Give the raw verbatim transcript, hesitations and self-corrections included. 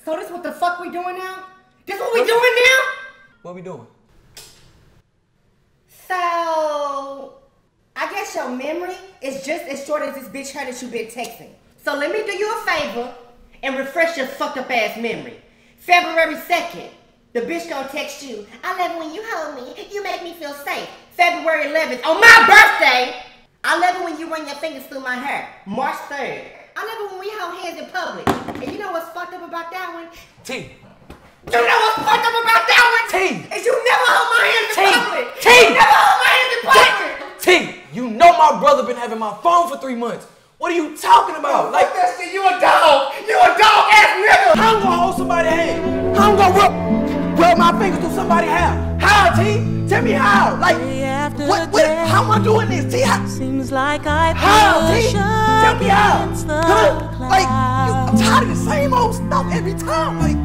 So this what the fuck we doing now? This what we doing now? What we doing? So, I guess your memory is just as short as this bitch her that you been texting. So let me do you a favor and refresh your fucked up ass memory. February second, the bitch gonna text you, I love it when you hold me, you make me feel safe. February eleventh, on my birthday, I love it when you run your fingers through my hair. March third, I love it when we hold hands in public. And you know what's fucked up about that one? T. You know what's fucked up about that one? T. Is you never hold my hands T. in public. T. You never hold my hands in public. T. You know my brother been having my phone for three months. What are you talking about? Like that shit, you a dog. You a dog ass nigga. How I'm gonna hold somebody's hand? How I'm gonna rub, rub my fingers through somebody's hair? How, T? Tell me how. Like, what, what, how am I doing this, T? How, Seems like I how, T? Tell me how. against the Huh? Like, you, I'm clouds. tired of the same old stuff every time. Like,